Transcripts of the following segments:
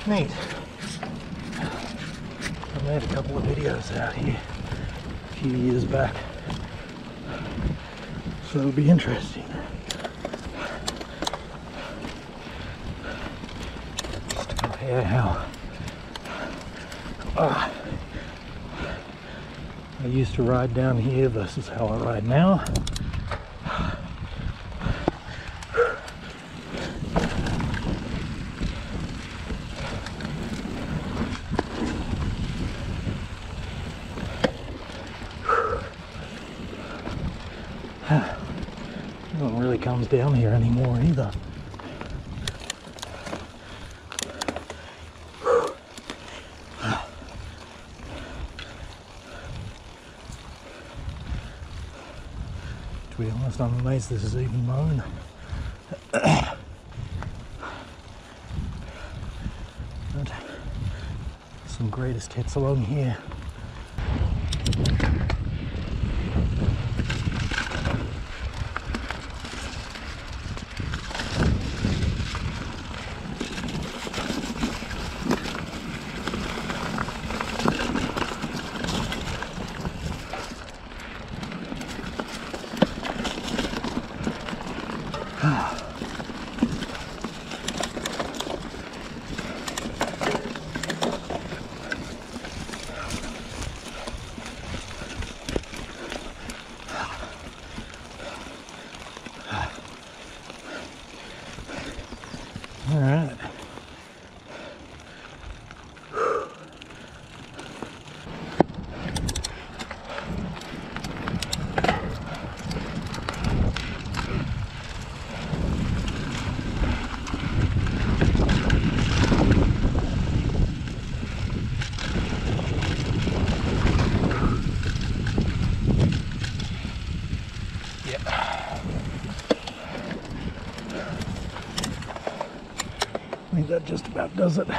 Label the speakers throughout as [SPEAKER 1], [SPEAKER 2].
[SPEAKER 1] Neat. I made a couple of videos out here a few years back, so it'll be interesting. Just to compare how I used to ride down here versus how I ride now. No one really comes down here anymore either. To be honest, I'm amazed this is even mown. But some greatest hits along here. All right. I think that just about does it.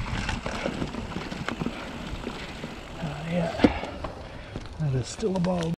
[SPEAKER 1] Yeah, that is still a bulb.